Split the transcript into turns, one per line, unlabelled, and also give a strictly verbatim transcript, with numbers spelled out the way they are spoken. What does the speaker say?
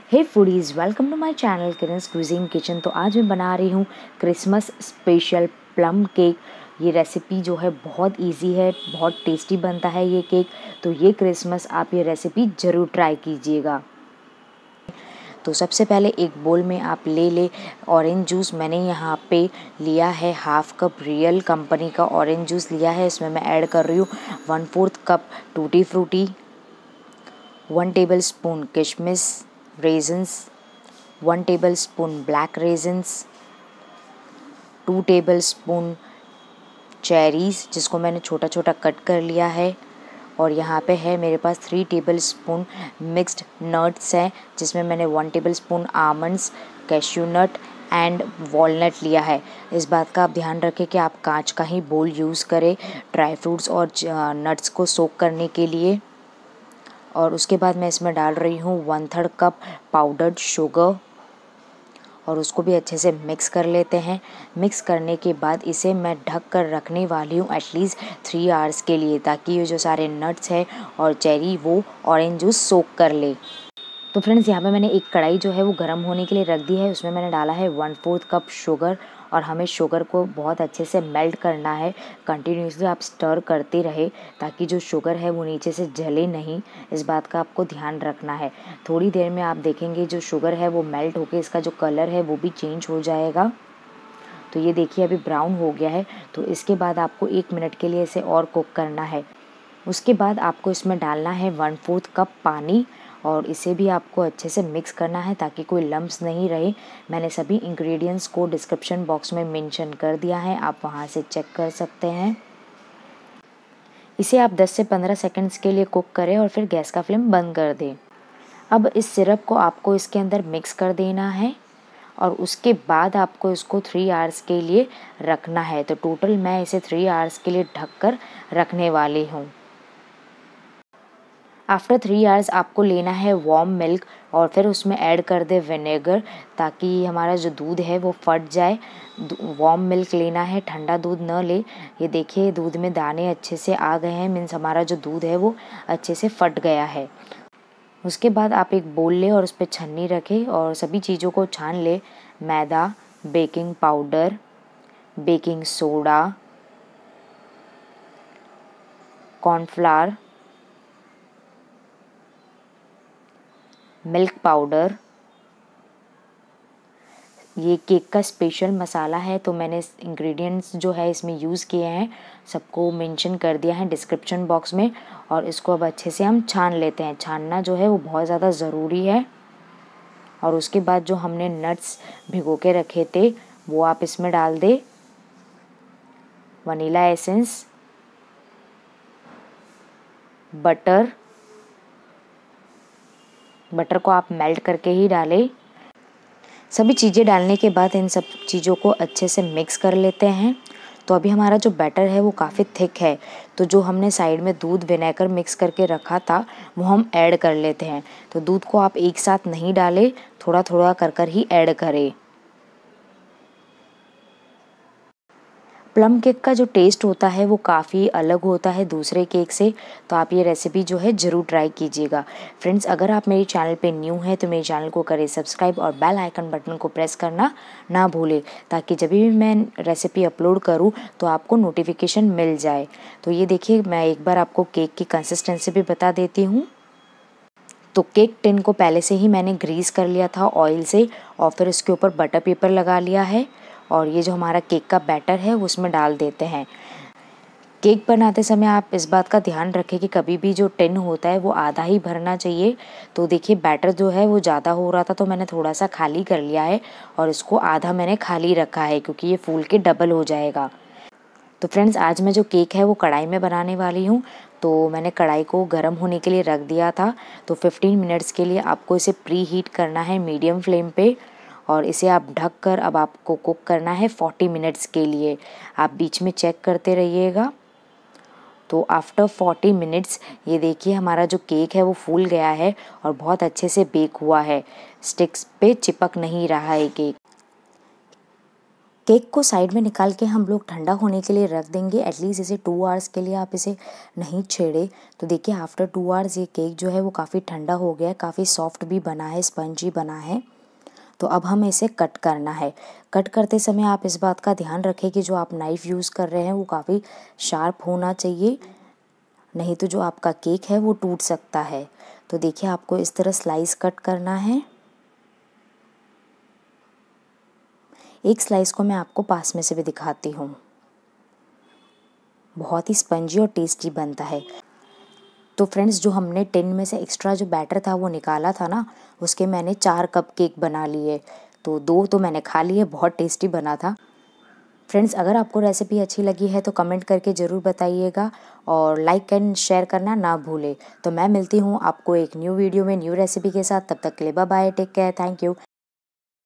Hey foodies, welcome to my channel Kiran's cuisine kitchen. तो आज मैं बना रही हूँ क्रिसमस स्पेशल प्लम केक। ये रेसिपी जो है बहुत इजी है, बहुत टेस्टी बनता है ये केक। तो ये क्रिसमस आप ये रेसिपी ज़रूर ट्राई कीजिएगा। तो सबसे पहले एक बोल में आप ले ले ऑरेंज जूस। मैंने यहाँ पे लिया है हाफ कप रियल कंपनी का ऑरेंज जूस लिया है। इसमें मैं ऐड कर रही हूँ one fourth cup tutti frutti, one table spoon किशमिश raisins, one table spoon black raisins, two table spoon cherries जिसको मैंने छोटा छोटा कट कर लिया है। और यहाँ पे है मेरे पास three table spoon mixed nuts हैं, जिसमें मैंने one table spoon almonds, cashew nut and walnut लिया है। इस बात का आप ध्यान रखें कि आप कांच का ही बोल यूज़ करें ड्राई फ्रूट्स और नट्स को सोक करने के लिए। और उसके बाद मैं इसमें डाल रही हूँ one third cup powdered sugar और उसको भी अच्छे से मिक्स कर लेते हैं। मिक्स करने के बाद इसे मैं ढक कर रखने वाली हूँ एटलीस्ट थ्री आवर्स के लिए, ताकि ये जो सारे नट्स हैं और चेरी वो ऑरेंज जूस सोक कर ले। तो फ्रेंड्स, यहाँ पे मैंने एक कढ़ाई जो है वो गर्म होने के लिए रख दी है। उसमें मैंने डाला है वन फोर्थ कप शुगर और हमें शुगर को बहुत अच्छे से मेल्ट करना है। कंटिन्यूसली आप स्टर करते रहे ताकि जो शुगर है वो नीचे से जले नहीं, इस बात का आपको ध्यान रखना है। थोड़ी देर में आप देखेंगे जो शुगर है वो मेल्ट होकर इसका जो कलर है वो भी चेंज हो जाएगा। तो ये देखिए अभी ब्राउन हो गया है। तो इसके बाद आपको एक मिनट के लिए इसे और कुक करना है। उसके बाद आपको इसमें डालना है वन फोर्थ कप पानी और इसे भी आपको अच्छे से मिक्स करना है ताकि कोई लम्प्स नहीं रहे। मैंने सभी इंग्रेडिएंट्स को डिस्क्रिप्शन बॉक्स में मेंशन कर दिया है, आप वहां से चेक कर सकते हैं। इसे आप दस से पंद्रह सेकंड्स के लिए कुक करें और फिर गैस का फ्लेम बंद कर दें। अब इस सिरप को आपको इसके अंदर मिक्स कर देना है और उसके बाद आपको इसको थ्री आवर्स के लिए रखना है। तो टोटल मैं इसे थ्री आवर्स के लिए ढक कर रखने वाली हूँ। आफ्टर थ्री आवर्स आपको लेना है वार्म मिल्क और फिर उसमें ऐड कर दे विनेगर ताकि हमारा जो दूध है वो फट जाए। वार्म मिल्क लेना है, ठंडा दूध न ले। ये देखिए दूध में दाने अच्छे से आ गए हैं, मीन्स हमारा जो दूध है वो अच्छे से फट गया है। उसके बाद आप एक बोल ले और उस पर छन्नी रखें और सभी चीज़ों को छान ले। मैदा, baking powder, baking soda, cornflour, milk powder. ये केक का स्पेशल मसाला है तो मैंने इंग्रेडिएंट्स जो है इसमें यूज़ किए हैं सबको मेंशन कर दिया है डिस्क्रिप्शन बॉक्स में। और इसको अब अच्छे से हम छान लेते हैं। छानना जो है वो बहुत ज़्यादा ज़रूरी है। और उसके बाद जो हमने नट्स भिगो के रखे थे वो आप इसमें डाल दे। वनीला एसेंस, बटर बटर को आप मेल्ट करके ही डालें। सभी चीज़ें डालने के बाद इन सब चीज़ों को अच्छे से मिक्स कर लेते हैं। तो अभी हमारा जो बैटर है वो काफ़ी थिक है, तो जो हमने साइड में दूध विनेगर मिक्स करके रखा था वो हम ऐड कर लेते हैं। तो दूध को आप एक साथ नहीं डालें, थोड़ा थोड़ा कर कर ही ऐड करें। प्लम केक का जो टेस्ट होता है वो काफ़ी अलग होता है दूसरे केक से। तो आप ये रेसिपी जो है ज़रूर ट्राई कीजिएगा। फ्रेंड्स, अगर आप मेरे चैनल पे न्यू हैं तो मेरे चैनल को करें सब्सक्राइब और बेल आइकन बटन को प्रेस करना ना भूलें, ताकि जब भी मैं रेसिपी अपलोड करूँ तो आपको नोटिफिकेशन मिल जाए। तो ये देखिए मैं एक बार आपको केक की कंसिस्टेंसी भी बता देती हूँ। तो केक टिन को पहले से ही मैंने ग्रीस कर लिया था ऑयल से और फिर उसके ऊपर बटर पेपर लगा लिया है। और ये जो हमारा केक का बैटर है वो उसमें डाल देते हैं। केक बनाते समय आप इस बात का ध्यान रखें कि कभी भी जो टिन होता है वो आधा ही भरना चाहिए। तो देखिए बैटर जो है वो ज़्यादा हो रहा था तो मैंने थोड़ा सा खाली कर लिया है और इसको आधा मैंने खाली रखा है क्योंकि ये फूल के डबल हो जाएगा। तो फ्रेंड्स, आज मैं जो केक है वो कढ़ाई में बनाने वाली हूँ। तो मैंने कढ़ाई को गर्म होने के लिए रख दिया था। तो फिफ्टीन मिनट्स के लिए आपको इसे प्री हीट करना है मीडियम फ्लेम पे और इसे आप ढक कर अब आपको कुक करना है फोर्टी मिनट्स के लिए। आप बीच में चेक करते रहिएगा। तो आफ्टर फोर्टी मिनट्स ये देखिए हमारा जो केक है वो फूल गया है और बहुत अच्छे से बेक हुआ है। स्टिक्स पे चिपक नहीं रहा है केक। केक को साइड में निकाल के हम लोग ठंडा होने के लिए रख देंगे। एटलीस्ट इसे टू आवर्स के लिए आप इसे नहीं छेड़े। तो देखिए आफ्टर टू आवर्स ये केक जो है वो काफ़ी ठंडा हो गया है, काफ़ी सॉफ्ट भी बना है, स्पंजी बना है। तो अब हमें इसे कट करना है। कट करते समय आप इस बात का ध्यान रखें कि जो आप नाइफ़ यूज़ कर रहे हैं वो काफ़ी शार्प होना चाहिए, नहीं तो जो आपका केक है वो टूट सकता है। तो देखिए आपको इस तरह स्लाइस कट करना है। एक स्लाइस को मैं आपको पास में से भी दिखाती हूँ। बहुत ही स्पंजी और टेस्टी बनता है। तो फ्रेंड्स, जो हमने टिन में से एक्स्ट्रा जो बैटर था वो निकाला था ना, उसके मैंने चार कप केक बना लिए। तो दो तो मैंने खा लिए, बहुत टेस्टी बना था। फ्रेंड्स, अगर आपको रेसिपी अच्छी लगी है तो कमेंट करके ज़रूर बताइएगा और लाइक एंड शेयर करना ना भूलें। तो मैं मिलती हूँ आपको एक न्यू वीडियो में न्यू रेसिपी के साथ। तब तक के लिए bye bye, take care, thank you.